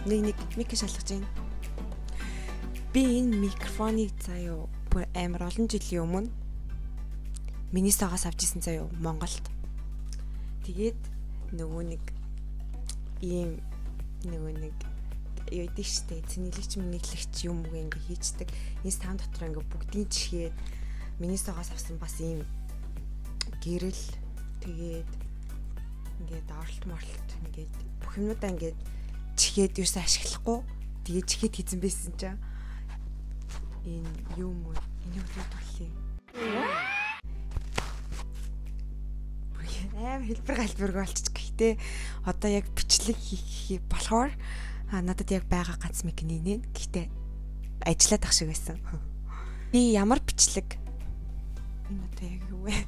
Нэг мик шалгаж байна. Би энэ микрофоныг заяа бүр амар олон жилийн өмнө Миннесотагаас авч ирсэн заяа Монголд. Тэгээд нөгөө нэг ийм нөгөө нэг юу гэдэг штэ цэнэглэгч мэнэглэгч юм уу ингээ хийцдэг. Энэ стан дотор ингээ бүгдийн чихээд Миннесотагаас авсан бас ийм гэрэл тэгээд ингээд оролт морлт ингээд бүх юмудаа ингээд чихээд юусаа ашиглахгүй тэгээд чихээд хийсэн байсан чинь энэ юм уу энэ үгүй төлөе. Хэлбэр галбирг болчих. Гэхдээ одоо яг бичлэг хийх болохоор надад яг байгаа ганц микний нэ. Гэхдээ ажиллаад ах шиг байсан. Би ямар бичлэг энэ одоо яг юу вэ?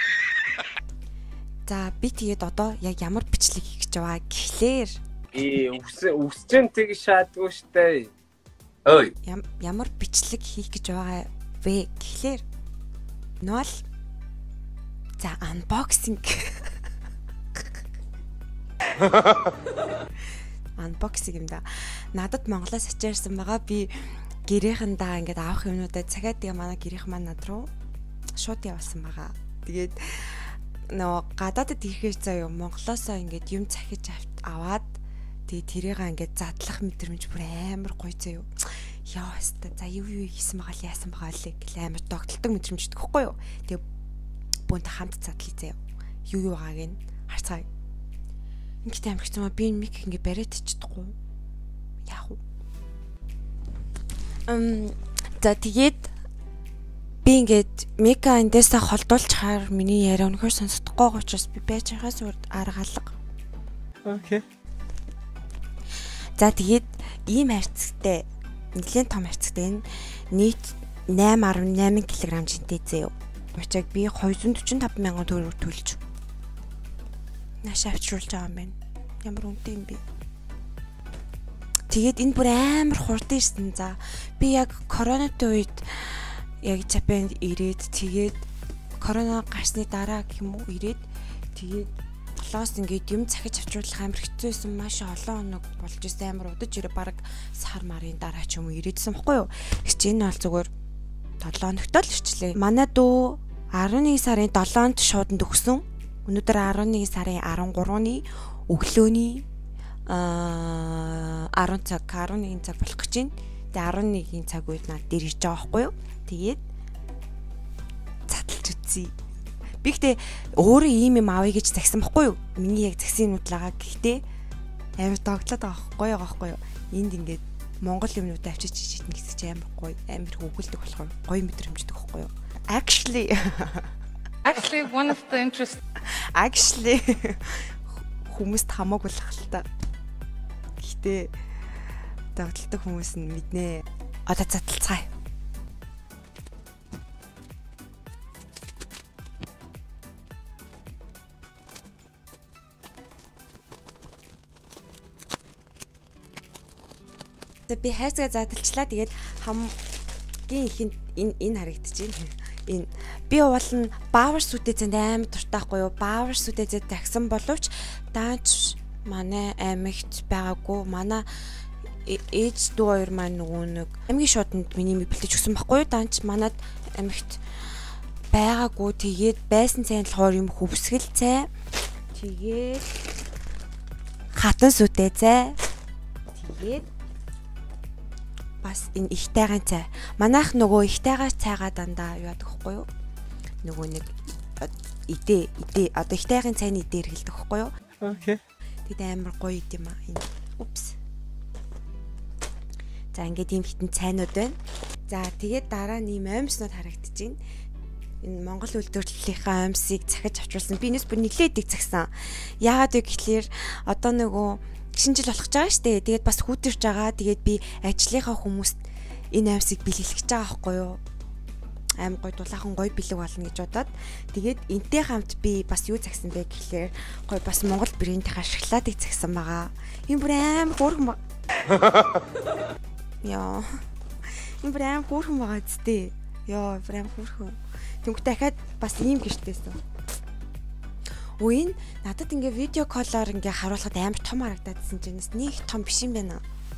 За би тэгээд одоо яг ямар бичлэг хийх гэж байгаа гэхлээр үсчэн тэг шаадгүй штэ. Ой. Ямар бичлэг хийх гэж байгаа вэ гэхлээр нол за unboxing. Unboxing юм да. Надад Монголоос ачаарсан байгаа. Би гэрийнхэндээ ингээд авах юмнуудаа цагаад тэгээ манай гэрийнхэн маань над руу шууд явуулсан байгаа. Тэгээд нөө гадаадд ирэхээр заяа Монголоосоо ингээд юм захиж аваад тэгээ тэрийг ингээд задлах мэдрэмж бүр амар гоё заяа. Яа хэвээр за юу хийсэн байгаа л яасан байгаа л гэл амар догтлдог мэдрэмж идэх хэвгүй юу. Тэгээ бүнтэй хамт задлаа заяа. Юу байгааг нь харцгаая. Ингээд амар хэцүү би мик ингээд бариад ичдэггүй. Яах вэ? За тэгээд би ингээд мика эндээсээ холдуулж хаар миний яриа өнөхөр сонсохгүй учраас би байж байгаас урд арга алга. Окей. За тэгээд ийм харьцагтай нэлээд том харьцагтай энэ нийт 8.8 кг жинтэй зэв. Учааг би 245 мянган төгрөг төлж нааш авчруулж байгаа юм байна. Ямар үнэтэй юм бэ? Тэгээд энэ бүр амар хурдан ирсэн. За би яг коронавитой үед яг Japанд ирээд тэгээд корона гарсны дараа гэх юм уу ирээд тэгээд толоос ингээд юм захиж авчруулах амар хэцүүсэн маш олон хоног болж ирсэн амар удаж ирээ баг сар марын дараа ч юм уу ирээдсэн баггүй юу. Гэвч энэ бол зүгээр 7 хоногт л ирчлээ. Манай дүү 11 сарын 7-нд шууданд өгсөн. Өнөөдөр 11 сарын 13-ны өглөөний 11 цаг болох гэж байна. Тэгээ 11 цаг үед над дээр ирж байгаа байхгүй юу. Тэгээд цаталж үзье. Би гэхдээ өөрөө ийм юм авъя гэж загсан байхгүй юу. Миний яг загсын нүдлаагаа гэхдээ амар догтлоод байгаа байхгүй юу. Энд ингээд Монгол юмнуудаа авчиж чичитэн гэсэн чи амар гоё, амар хөвгөлдөг болохоор гоё мэдрэмждэг байхгүй юу. Actually one of the interest хүмүүст хамаагүй л хальтаа. Гэхдээ догтлдог хүмүүс нь мэднэ. Одоо цаталцгаая. Би хайцгаа задлчлаа. Тэгээд хамгийн ихэнд энэ харагдчихээн. Энэ би уулна баавар сүтэцэнд амар дуртайхгүй юу? Баавар сүтэцэд тагсан боловч даанч манай аймагт байгаагүй. Манай ээж дүү хоёр маань нөгөө нэг аймгийн шууданд миний бэлтэж өгсөн байхгүй юу? Даанч манад аймагт байгаагүй. Тэгээд байсан цай болохоор юм хөвсгөл цай. Тэгээд хатан сүтэцээ. Тэгээд бас энэ их тайгаан цай. Манайх нөгөө их тайгаан цайгаа дандаа юу яадаг вэ юу? Нөгөө нэг идэ одоо их тайгаан цайны идэ хэргэлдэг вэ юу? Окей. Тэд амар гоё идэм аа энэ. Упс. За ингээд ийм хитэн цайнууд байна. За тэгээд дараа нь ийм амьснууд харагдчихээн. Энэ Монгол үйлдвэрлэлийнхаа амьсыг захиж авчруулсан. Би энэс бүр нэглээд дэг цагсан. Яагаад вэ гэхлээр одоо нөгөө шинэ жил болох гэж байгаа штэ. Тэгээд бас хүүтэрж байгаа. Тэгээд би ажлынхаа хүмүүст энэ амьсыг бэлгэлж байгаа байхгүй юу? Аим гой дулаахан гой бэлэг болно гэж бодоод тэгээд энтэй хамт би бас юу загсан бэ гэхлээр гой бас Монгол брэндийнхаа шоколадыг загсан байгаа. Энэ бүр аим хөөрхөн яа. Энэ бүр аим хөөрхөн байгаа зү. Яа, бүр аим хөөрхөн. Тэнгүүт дахиад бас ийм гэртээсэн. Үин надад ингээ видео коллоор ингээ харуулхад амар том харагдаадсэн чинь нэг том биш юм байна.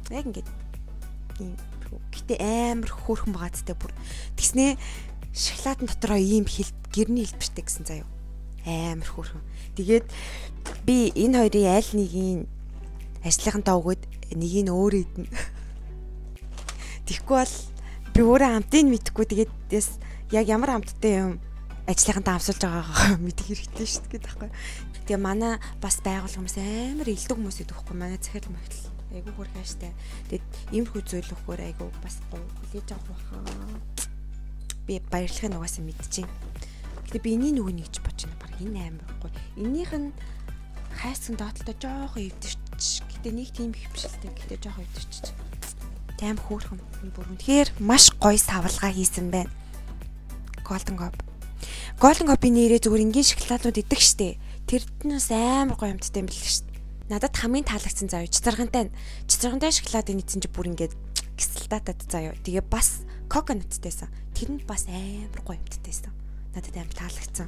Яг ингээд ийм гэтээ амар хөөрхөн байгаа зэтэй бүр. Тэгснээ шоколадын дотроо ийм гэрний хэлбэртэй гэсэн заяа. Амар хөөрхөн. Тэгээд би энэ хоёрын аль нэгийг ажлынхантаа өгөөд нэгийг өөрөө идэнэ. Тэгэхгүй бол би өөрөө амтыг мэдэхгүй тэгээд яг ямар амттай юм ажлынхантаа авсуулж байгаагаа мэдэх хэрэгтэй шүү дээ байхгүй. Тэгээ манай бас байгуулга хүмүүс амар илдэг хүмүүс идэхгүй манай захиал махил айгуу хөрхөн штэ. Тэгээд иймэрхүү зүйл өгөхөөр айгуу бас гоё хүлээж авах баха. Би баярлахын угаасаа мэдчихээн. Гэтэ би энийг нөгөө нэгж бодож байна. Бараг энэ амар гоё. Энийх нь хайсан доотлоо жоохон өвдөрч. Гэтэ нэг тийм их бишэлтэй. Гэтэ жоохон өвдөрч. Тайм хөөрхөн бүрэн. Тэгэхээр маш гоё савлгаа хийсэн байна. Golden Cup. Golden Cup-ийн нэрээ зүгээр энгийн шоколадууд идэг штэ. Тэрднээс амар гоё юмтай юм бэл штэ. Надад хамгийн таалагдсан заяа чицэргантай шоколадын нийцэн чи бүр ингээд кислататад заяа. Тэгээ бас коконаттайсан. Тэр нь бас амар гоё юмтайсан. Надад амар таалагдсан.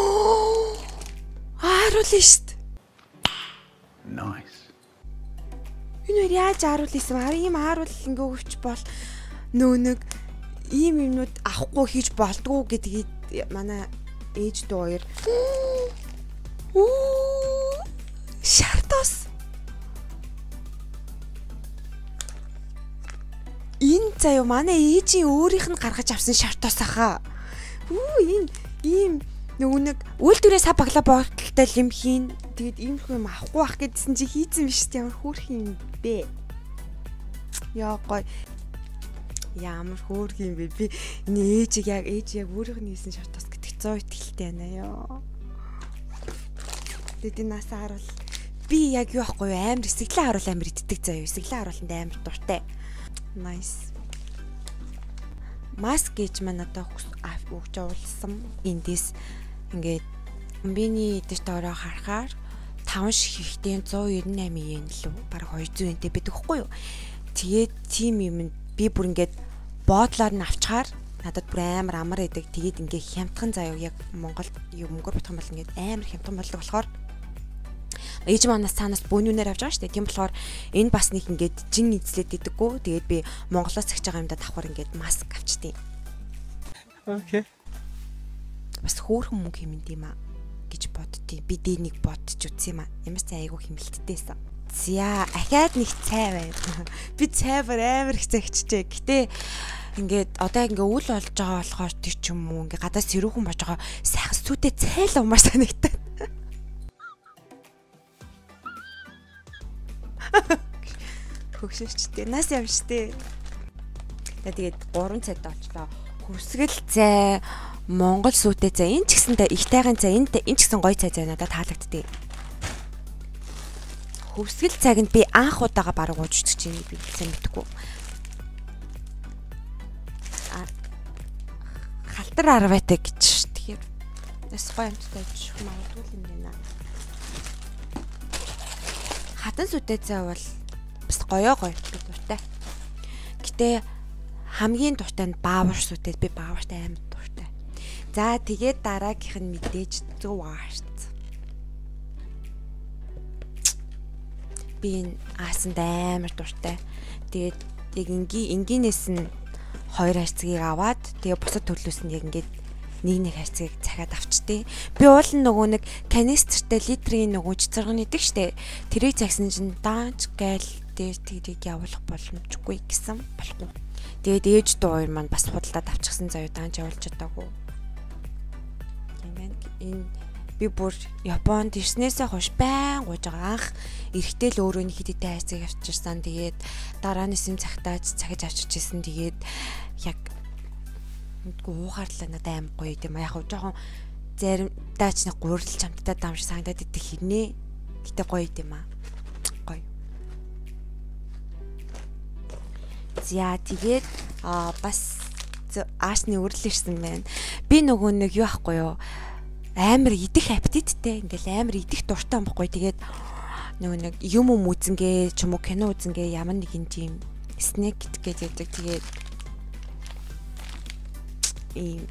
Ааруулна штт. Nice. Энэ яаж ааруул исэн? Ийм ааруул ингээ өвч бол нөө нэг ийм юмнууд авахгүй хийж болдгоо гэдгийг манай ээж дүү хоёр шартас. Энэ заяа манай ээжийн өөрийнх нь гаргаж авсан шартас ахаа. Энэ ийм нөгөө нэг үйлдвэрээ сав баглаа боотолтой юм хийн. Тэгээд иймэрхүү юм авахгүй байх гэдсэн чи хийцэн биш тийм ямар хөөрх юм бэ? Яа гоё. Ямар хөөрх юм бэ? Би энэ ээж яг өөрийнх нь хийсэн шартас гэдэг 100 итгэлтэй байна ёо. Тэгээд энэ насаа харуул би яг юу ахгүй амар эсэглэн харуул амар иддэг заяа. Эсэглэн харууланд амар дуртай. Nice. Маск гэж маань одоо өгч уулсан. Эндээс ингээд миний дэжт ороо харахаар 5 шихтэй 198 yen лөө бараг 200 yen-тэй байдаг хгүй юу. Тэгээд тийм юм би бүр ингээд боодлоор нь авчгаар надад бүр амар идэг. Тэгээд ингээд хямдхан заяа яг Монголд мөнгөөр бодох юм бол ингээд амар хямдхан болдог болохоор ээж манаас цаанаас бөөнүүнээр авч байгаа шүү дээ. Тийм болохоор энэ бас нэг ингээд жин эзлээд идэггүй. Тэгээд би Монголоос захиж байгаа юмдаа давхар ингээд маск авчдیں۔ Окей. Бас хөөрхөн мөнгө хэмэнд юм аа гэж боддیں۔ Би дий нэг бодож үтсэн юм аа. Ямар ч айгуу хэмэлттэйсэн. За, ахаад нэг цай байна. Би цай амар их цагчжээ. Гэтэ ингээд одоо ингээ үл болж байгаа болохоор тэр ч юм уу ингээ гадаас сэрүүхэн бож байгаа сайхан сүтээ цай л умаар санагдаад. Хөгшөөчтэй. Нас явштэй. Тэгээд 3 цайд очлоо. Хүсгэл цай, Монгол сүтээ цай. Энэ ч гэсэндээ их тайган цай, энэ ч гэсэн гоё цай надад таалагдтыг. Хүсгэл цайг нь би анх удаага бараг уужчих чинь би хэлсэн мэдгүй. Халтар 10-аатай гэж. Тэгэхээр бас гоё юмтай жишг магадгүй юм байна. Хатан сүтээ цай бол бас гоё дуртай. Гэтэ хамгийн дуртай нь баавар сүтээ. Би баавартай амар дуртай. За тэгээд дараагийнх нь мэдээж зөв аарц. Би энэ аасанд амар дуртай. Тэгээд яг энгийнээс нь 2 хайрцгийг аваад тэгээ бусад төрлөөс нь яг ингээд нэг хайрцгийг захиад авчтээ. Би уул нь нөгөө нэг канистртэй литрийн нөгөө цэцэргэн идэг штэ. Тэрийг загсан чинь даанч гайл дээр тэрийг явуулах боломжгүй гэсэн болохгүй. Тэгээд ээж дүү хоёр маань бас худалдаад авчихсан заяа даанч явуулж чадаагүй. Тийм байна. Энэ би бүр Японд ирснээсээ хойш байн гуйж байгаа. Анх эрэхтэй л өөрөө нэг хэдийтэй хайрцгийг авчирсан. Тэгээд дараа нь эсэм цагтааж цагиж авчирчсэн. Тэгээд яг мэдгүй уухаарлаа надад аим гоё юм. Яг хөө жоохон заримдаа ч нэг гурилж хамтдаа дамж санагдаад идэх хэрнээ. Гэтэ гоё юм аа. Гоё. За тэгээд бас аашны үрэл ирсэн байна. Би нөгөө нэг юу ахгүй юу? Амар идэх аппетиттэй. Ингээл амар идэх дуртай юм баггүй. Тэгээд нөгөө нэг юм үзэнгээ ч юм уу кино үзэнгээ ямар нэгэн тийм снэк гэж яддаг. Тэгээд ийм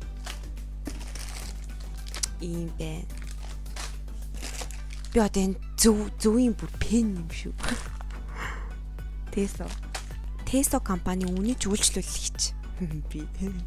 бэ. Би одоо энэ зөвийн бүр пен юм шүү. Тесо компани үнэ үйлчлүүлэгч би.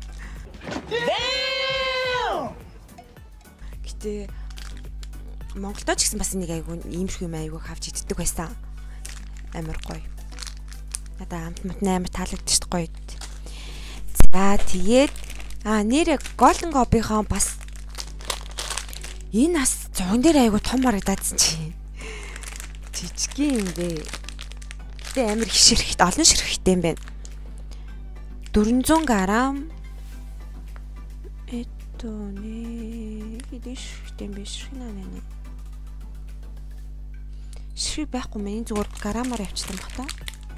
Гэтэ Монголдо ч гэсэн бас нэг айгүй иймэрхүү юм айгүй хавж иддэг байсан. Амар гоё. Надаа амт амар таалагдчих гоё. За тэгээд нэр Golden Gobi-хон бас энэ бас зуун дээр айгүй том харагдаадсан чи. Жижигхэн юм бэ. Гэтэ амар хишрэхт олон ширхэгтэй юм байна. 400 грамм Эдоне хидиштэй биш шинаа. Ширхэг байхгүй мэн зүгээр граммаар явчихсан баг та.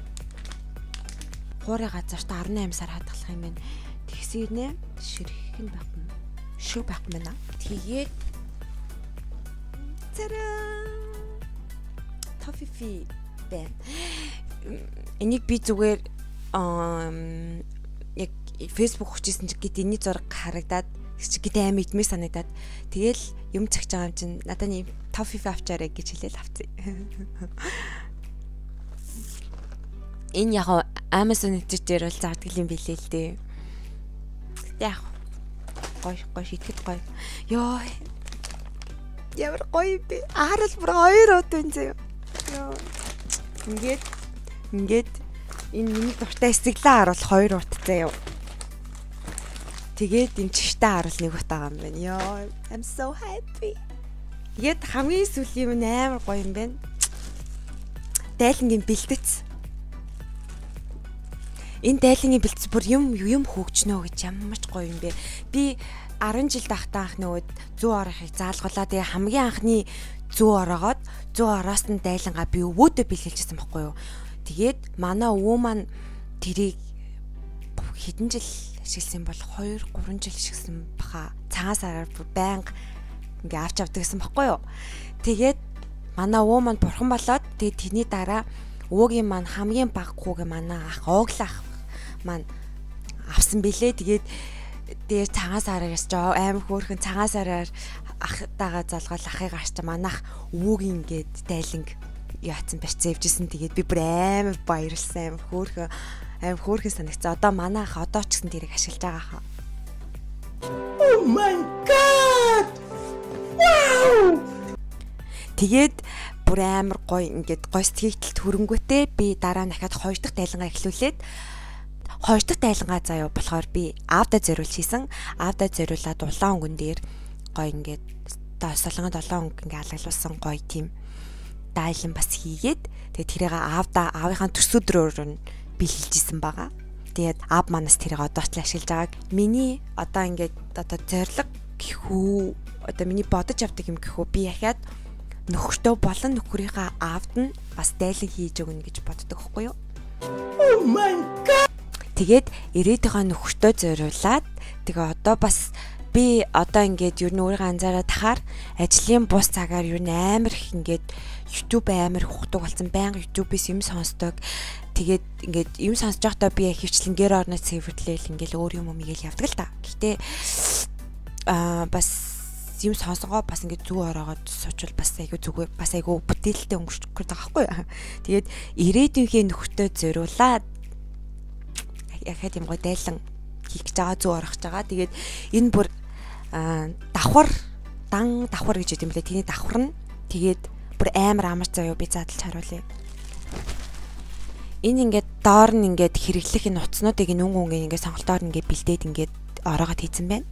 Хуурай газарт 18 сар хадгалах юм байна. Тэгсэрнэ ширхэг нь байхгүй. Ширхэг байхгүй мэнэ. Тэгээд тофифи байна. Энийг би зүгээр яг Facebook хүчээсэн чи гэт энэний зураг харагдаад чи гэт аим идмээр санагдаад тэгэл юм цагж байгаа юм чинь надад нэг тофифи авчаарай гэж хэлээл авцъя. Энэ яг Amazon дээр бол зардаг юм билээ л дээ. Яг гоё шитгэд гоё. Йоо. Ямар гоё би. Харал бүр 2 удаа энэ зөө. Йоо. Ингээд энэ миний дуртай эсэглээ харуул 2 уттай юу. Тэгээд энэ чигтээ харуул 1 утаа юм байна. Йоо, I'm so happy. Тэгээд хамгийн сүүлийн юм амар гоё юм байна. Дайлангийн бэлтгэц. Энэ дайлангийн бэлтгэц бүр юм хөгжнөө гэж ямар ч гоё юм бэ. Би 10 жил тахтаа анх нөгөөд 100 орохыг заалгуулаа. Тэгээ хамгийн анхны 100 ороогоод 100 ороос нь дайлангаа би өвөөдөө бэлгэлжсэн байхгүй юу. Тэгээд манай өвөө маань тэрийг хэдэн жил ашигласан бол 2-3 жил ашигласан баха. Цагаан сараар бүр байнга ингээ авч авдаг гэсэн байхгүй юу. Тэгээд манай өвөө маань бурхан болоод тэгээд тэрний дараа өвөөгийн маань хамгийн баг хүүгээ манай ах ооглах маань авсан бэлээ. Тэгээд дээр цагаан сараар ясч амар хөөрхөн цагаан сараар ахтайгаа залгаал ахыг гарч манах өвөөгийн ингээд дайланг яатсан барьцаа явжсэн. Тэгээд би бүр амар баярлсан, амар хөөрхөн санагцсан. Одоо манай ах одоо ч гэсэн тэрийг ашиглаж байгаа хаа. Oh my god. Wow. Тэгээд бүр амар гоё ингээд гоё сэтгэгдэлт хөрөнгөтэй би дараа нь дахиад 2 дахь дайлангаа эхлүүлээд 2 дахь дайлангаа заяа болохоор би аавда зориулж хийсэн. Аавда зориулаад улаан өнгөн дээр гоё ингээд солонгод улаан өнгө ингээд алгалуулсан гоё тийм дайлан бас хийгээд тэгээд тэрийг аавынхаа төсөөдрөөр нь бэлгэлжсэн байгаа. Тэгээд аав манаас тэрийг одоо ч ашиглаж байгааг. Миний одоо ингээд одоо зориг гэхүү одоо миний бодож авдаг юм гэхүү би яхаад нөхөртөө болон нөхрийнхаа аавд нь бас дайлан хийж өгнө гэж боддог байхгүй юу? Oh my god. Тэгээд ирээдүйн нөхөртөө зориулаад тэгээ одоо бас би одоо ингээд юу н өөрийгөө анзаараад тахаар ажлын бус цагаар юу н амар их ингээд YouTube амар хухдаг болсон. Байнга YouTube-ээс юм сонсдог. Тэгээд ингээд юм сонсож байхдаа би хөвчлэн гэр орноо цэвэрлээл ингээд өөр юм мигээл явдаг л та. Гэхдээ бас юм сонсгоо бас ингээд зүү ороогоод суучвал бас айгүй зүгээр бас айгүй бүтээлтэй өнгөрчих гээд байгаа байхгүй юу. Тэгээд ирээдүйнхээ нөхөртөө зориулаад яхад юм гоо дайлан хийх гэж байгаа зүү орох гэж байгаа. Тэгээд энэ бүр давхар гэж үгдэм билээ. Тэний давхар нь тэгээд бүр амар амар заяа би задлж харуулъя. Энэ ингээд доор нь ингээд хэрэглэх энэ утаснуудыг нүн ингээд сонголтоор ингээд бэлдээд ингээд ороогод хийцэн байна.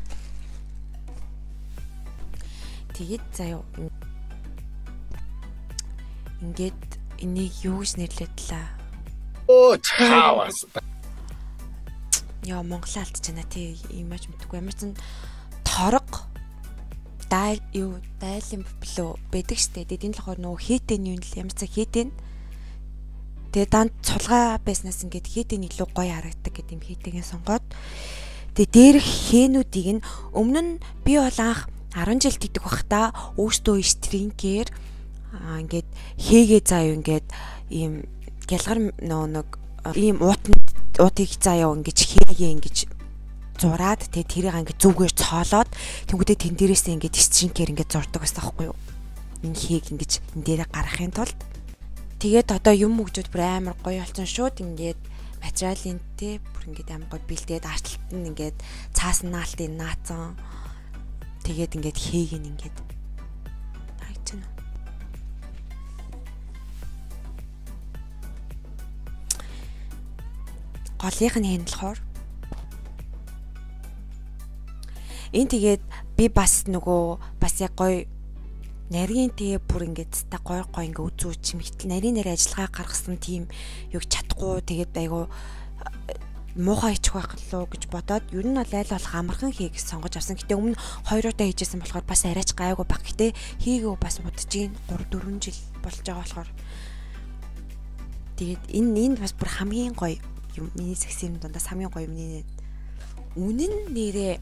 Тэгээд заяа ингээд энийг юу гэж нэрлэдлээ? Оо чаавас. Яа Монголоо алдчихна тий имиж мэдгүй ямар ч торог дайлын билүү байдаг штэ. Тэгээд энэ л болохоор нөгөө хээтэн юм л ямар ч хээтэн. Тэгээд данд цулгаа байснаас ингээд хээтэн илүү гоё харагддаг гэдэг юм хээтэйгээ сонгоод. Тэгээд дээрх хээнүүдийг нь өмнө нь би бол анх 10 жил тэгдэг бахта өөртөө стрингээр ингээд хээгээ заяа ингээд ийм гялгар нэг ийм уутыг заяа ингэж хээгээ ингэж зураад тэгээ тэрийг ингээд зүгээр цоолоод тэнгүүдээ тэн дээрээсээ ингээд стрингээр ингээд зурдаг байсан байхгүй юу. Энэ хээг ингэж энэ дээрээ гаргахын тулд Тэгээд одоо юм хөгжөөд бүр амар гоё болсон шууд ингээд материалын те бүр ингээд амар гоё бэлдээд арчлалт нь ингээд цаасан наалтын наацсан. Тэгээд ингээд хээг нь ингээд хайчихна. Голынх нь хэндлэхоор энэ тэгээд би бас нөгөө бас яг гоё нарийн тэгээ бүр ингээд ста гоё ингээ үзүү чимэгтэл нарийн нэр ажиллагаа гаргасан тийм юг чадахгүй тэгээд айгу муухай ичих байх лөө гэж бодоод ер нь бол айл болох амархан хийг сонгож авсан. Гэтэ өмнө 2 удаа хийжсэн болохоор бас арайч гайгүй баг. Гэтэ хийгээ бас удаж гин 3 4 жил болж байгаа болохоор тэгээд энэ бас бүр хамгийн гоё юм. Миний захисан дундаас хамгийн гоё миний үнэн нэрээ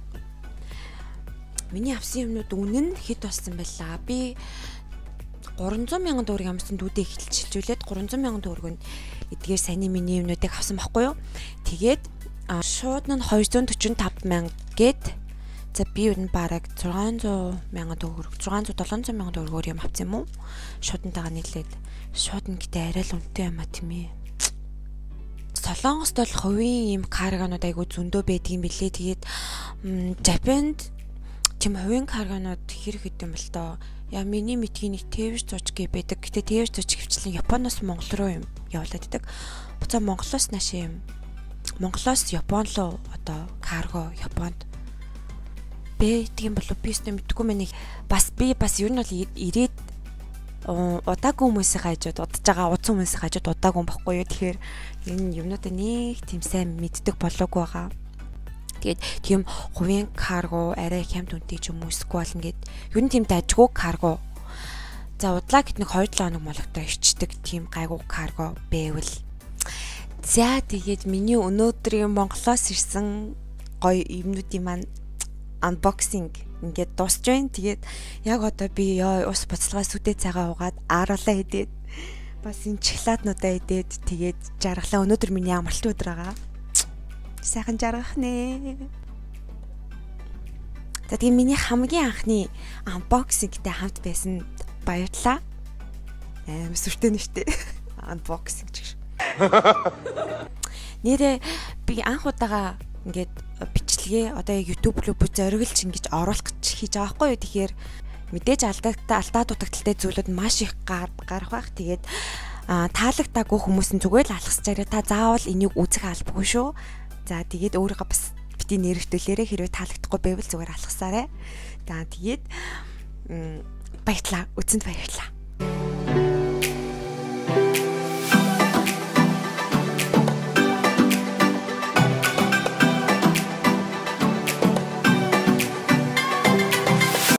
миний авсан юмнууд үнэн хэд болсон байлаа. Би 300,000 төгрөг амсан дүүдээ эхэлчихүүлээд 300,000 төгрөг нь эдгээр саяны миний юмнуудыг авсан байхгүй юу. Тэгээд шуудан нь 245,000 гээд за би юу н бараг 600,000 төгрөг 600-700,000 төгрөгөөр юм авсан юм уу? Шуудантайгаа нийлээд шуудан гэдэг арай л үнэтэй юм а тийм ээ. Солонгост бол хувийн юм карганууд айгу зөндөө байдгийн билээ. Тэгээд Japанд тийм хувийн карганууд хэрэг хэдэм бэл тоо. Яа миний мэдхийн нэг тээвэр зочг байдаг. Гэтэ тээвэр зочг хвчлэн Японоос Монгол руу юм явуулаад байдаг. Буцаа Монголоос нааш юм. Монголоос Япон руу одоо карго Японд бэдгийм болов би өстө мэдгүй мэн нэг бас би бас ер нь бол ирээд удаагүй хүмүүсийн хажууд удаж байгаа удсан хүмүүсийн хажууд удаагүй байхгүй юу. Тэгэхээр энэ юмнуудаа нэг тийм сайн мэддэг болоогүй байгаа. Тэгээд тийм хувийн карго арай хямд үнэтэй ч юм уу эсвэл ингээд ер нь тийм дажгүй карго. За удлаа гэт нэг 2-7 хоног мологтой ичдэг тийм гайгүй карго байвал. За тэгээд миний өнөөдрийн Монголоос ирсэн гоё юмнуудын маань unboxing ингээд дуусч байна. Тэгээд яг одоо би ус буцалгаа сүдэ цагаа угаад ааруулаа идээд бас энэ шоколаднуудаа идээд тэгээд жаргалаа. Өнөөдөр миний амралтын өдөр байгаа. Сайхан жаргах нэ. Тэгээд миний хамгийн анхны unboxing-тэй хамт байсан баярлалаа. Сүртэй нэртэй unboxing гэж. Нэрээ би анх удаага ингээд бичлэгээ одоо YouTube руу зориглж ингэж оруулах гэж хийж байгаа байхгүй юу. Тэгэхээр мэдээж алдаа дутагдaltaй зүйлүүд маш их гарах байх. Тэгээд таалагдаагүй хүмүүс нь зүгээр л алхасчаараа та заавал энийг үзэх албагүй шүү. За тэгээд өөрийгөө бас бити нэрвтүүлээрээ хэрвээ таалагдахгүй байвал зүгээр алхасаарай. За тэгээд баярлалаа. Үзсэнд баярлалаа.